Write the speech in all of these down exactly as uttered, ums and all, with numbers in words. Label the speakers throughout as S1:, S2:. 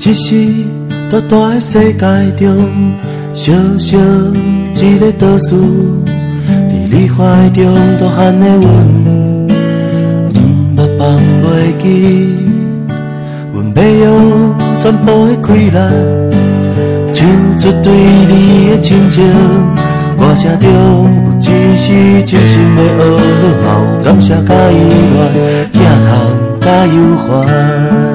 S1: 一时大大的世界中，小小一个岛屿，伫你怀中大汉的阮，毋捌放袂记，阮要用全部的开来，唱出对你的亲情。歌声中有只是真心的爱，嘛有感谢甲意愿，疼痛甲忧烦。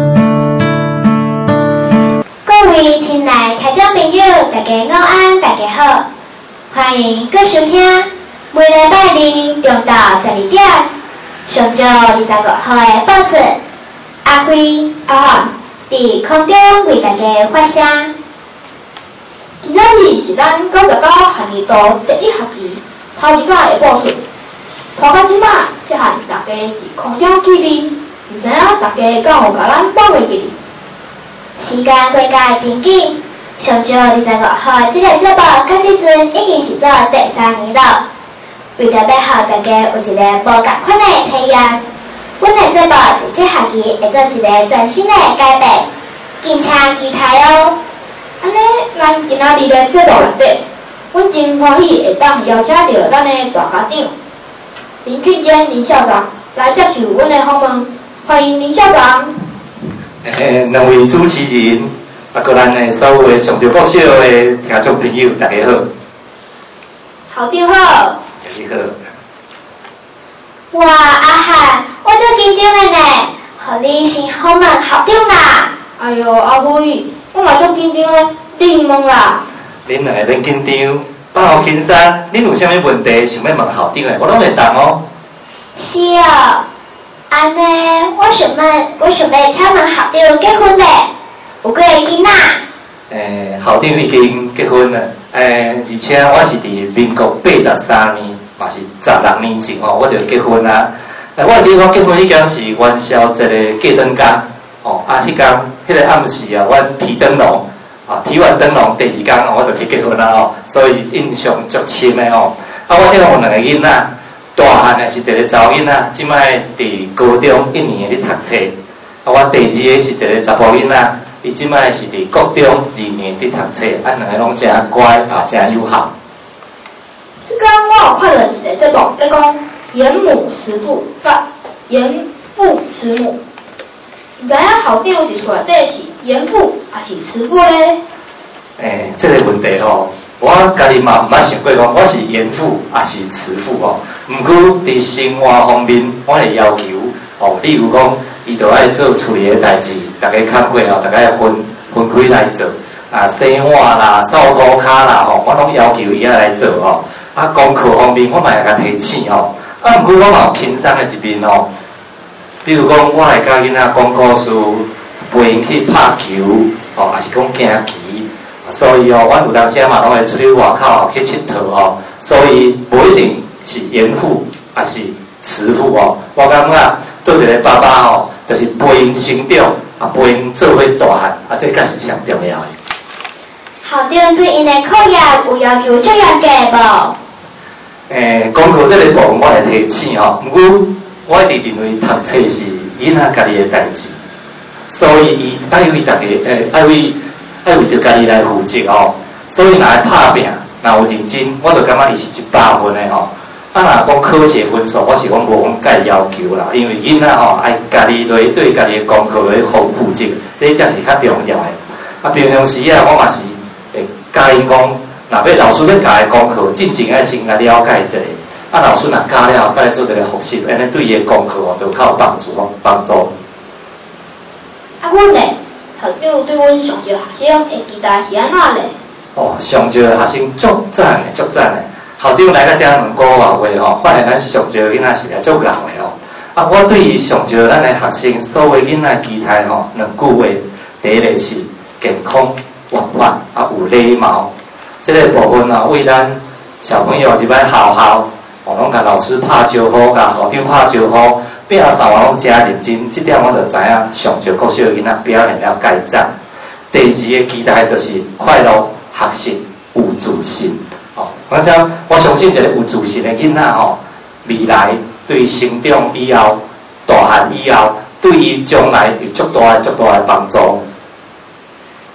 S2: 各位亲爱听众朋友，大家午安，大家好，欢迎各收听每礼拜二中到十二点，上晝二十五號的報出，阿輝、阿漢佇空中為大家發聲。
S3: 今仔日是咱九十九學年度第一學期頭一屆的報出，拖到即擺，才和大家佇空中見面，唔知影大家敢有甲咱放袂記哩？
S2: 時間過甲真緊，上晝二十五號這個節目到這陣已經是做第三年了。為咗要讓大家有一個無同款的體驗，阮的節目佇這學期會做一個全新的改變，敬請期待哦。
S3: 安尼，咱今仔日的節目內底，阮真歡喜會當邀請到咱的大家長林慶堅林校長來接受阮的訪問，歡迎林校長。
S4: 誒，兩位主持人，啊，個咱的所有的上潮國小的聽眾朋友，大家好。
S3: 校長好。
S4: 你好。
S2: 哇，阿漢，我足緊張的呢，互你先訪問校長啦。
S3: 哎呦，阿輝，我嘛足緊張的，你問啦。
S4: 恁兩個免緊張，放好輕鬆。恁有啥物問題想要問校長的，我攏會答哦。
S2: 是哦。安尼，我想問，我想要請問校長結婚未？有幾個囡仔？
S4: 誒，校長已經結婚了，誒，而且我是佇民國八十三年，嘛是十六年前吼，我就結婚啦。誒，我記得我結婚迄天是元宵節的過燈天，哦，啊，迄天迄個暗時啊，阮提燈籠，啊，提完燈籠第二天我就去結婚啦哦，所以印象足深的哦。啊，我這個有兩個囡仔。大漢的是一個查某囡仔，即擺佇高中一年的咧讀冊。啊，我第二個是一個查甫囡仔，伊即擺是佇國中二年咧讀冊。啊，兩個攏真乖啊，真友好。
S3: 迄天我有看到一個節目，咧講嚴母慈父，甲嚴父慈母。唔知影校長佇厝內底是嚴父還是慈父咧？
S4: 誒、欸，這個問題吼，我家己嘛毋捌想過講我是嚴父還是慈父哦。毋過佇生活方面，我會要求哦，例如講，伊就愛做厝裡的代志，大家看過哦，大家分分開來做。啊，洗碗啦、掃塗骹啦，吼，我攏要求伊仔來做哦。啊，功課方面，我嘛會甲提醒哦。啊，毋過我嘛有輕鬆的一面哦。比如講，我會甲囡仔講故事，陪因去拍球，哦，還是講行棋。所以哦，阮有當時嘛，攏會出去外口去佚佗哦。所以無一定是嚴父，還是慈父哦。我感覺做一個爸爸哦，就是陪因成長，啊陪因做伙大漢，啊這才是上重要的。
S2: 校長對因的課業有要求最嚴格無？誒，
S4: 功課這個部分我會提醒哦。毋過我一直認為讀冊是囡仔家己的代誌，所以伊愛為大家誒愛為。愛為着家己來負責哦，所以若愛拍拼，若有認真，我就感覺伊是一百分的吼。啊，若講考試分數，我是講無講介要求啦，因為囡仔吼愛家己來對家己的功課來負負責，這才是較重要的。啊，平常時啊，我嘛是會教因講，若要老師要教的功課，進前愛先來了解一下。啊，老師若教了，再來做一個複習，安尼對伊的功課哦，就較有幫助哦，幫助。
S3: 啊，阮呢？校長對阮上一個學生的期待是安怎咧？
S4: 哦，上一個學生足讚的，足讚的。校長來到遮兩個外月吼，發現咱上一個囡仔是來足老的哦。啊，我對於上一個咱的學生，所有囡仔期待吼，兩句話，第一個是健康、活潑，啊有禮貌。這個部分啊，為咱小朋友入來學校，哦，攏甲老師拍招呼，甲校長拍招呼。拼三話攏真認真，這點我就知影上少國小的囡仔表現了介讚。第二個期待就是快樂學習有自信。哦，我想我相信一個有自信的囡仔吼，未來對成長以後、大漢以後，對於將來有足大、足大的幫助。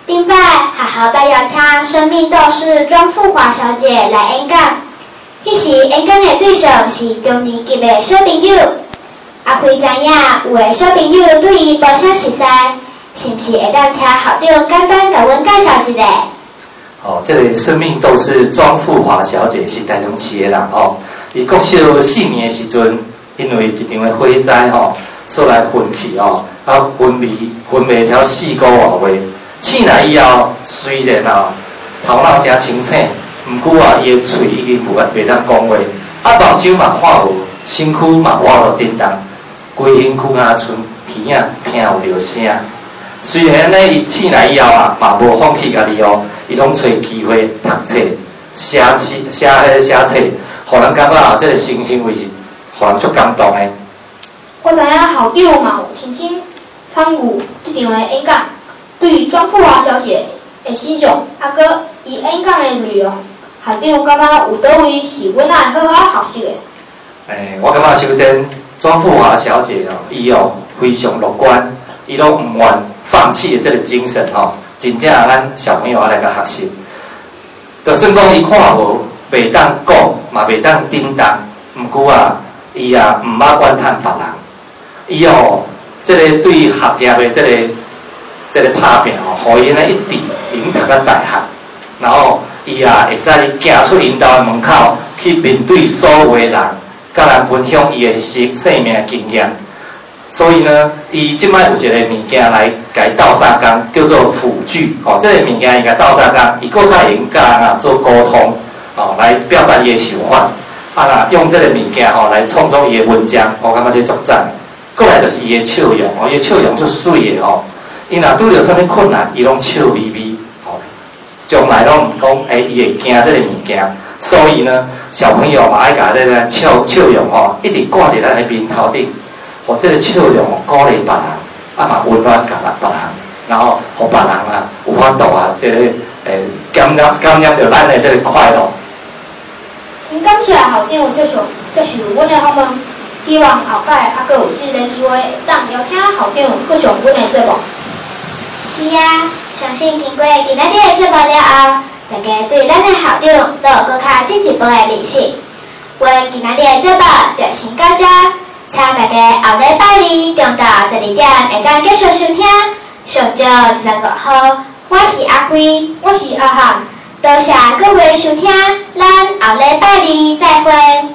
S2: 顶摆学校要邀请生命斗士庄富华小姐来演讲。迄时演讲的对象是中年级的小朋友。阿辉知影有的小朋友对伊无啥熟悉，是毋是会当请校长简单甲阮介绍一下？
S4: 哦，这个生命斗士庄富华小姐是台中市的人哦。伊国小四年的时阵，因为一场的火灾吼，所来昏去哦，啊昏迷昏迷超四个外月。醒来以后，虽然哦头脑真清醒，毋过啊伊的喙已经无袂当讲话，啊目睭嘛看无，身躯嘛歪落叮当，规身躯啊剩鼻仔听有着声。虽然呢，伊醒来以后啊，嘛无放弃家己哦，伊拢找机会读册、写诗、写迄写册，互人感觉啊，这个行行为是互人足感动的。
S3: 我知影校长嘛有亲身参与即场的演讲，对庄富华小姐的形象，啊搁伊演讲的内容，校长感觉有倒位是阮爱好好学习的？
S4: 诶，我感觉首先庄富华小姐哦，伊哦非常乐观，伊拢毋愿放弃的这个精神吼、哦，真正咱小朋友啊来个学习。就算讲伊看无，袂当讲，嘛袂当叮当，毋过啊，伊也毋捌怨叹别人。伊哦，这个对学业的这个这个打拼哦，互伊呢一直已经读到大学，然后伊也会使行出因兜的门口，去面对所有的人，甲人分享伊的生生命的经验。所以呢，伊即摆有一个物件来甲伊斗相共，叫做辅具。哦，这个物件伊甲斗相共，伊更较会用甲人啊做沟通，哦，来表达伊的想法。啊，若用这个物件吼来创作伊的文章，我感觉这足赞。过来就是伊的笑容，哦，伊的笑容足水的哦。伊若拄着啥物困难，伊拢笑眯眯，哦，从来拢毋讲，诶、欸，伊会惊这个物件。所以呢，小朋友嘛爱甲这个笑笑容吼，一直挂伫咱的面头顶。互这个笑容鼓励别人，啊嘛温暖甲别人，然后互别人啊有法度啊，这个诶感染感染着咱的这个快乐。
S3: 真感谢校长接受接受阮的访问，希望后摆还佫有即个机会，当邀请校长佫上阮的节目。
S2: 是啊，相信经过今仔日的节目了后，大家对咱的校长都有佫较进一步的认识。阮今仔日的节目就先到这。请大家后礼拜二中昼十二点会当继续收听。上晝二十五號，我是阿輝，
S3: 我是阿漢，
S2: 多謝各位收聽，咱後禮拜二再會。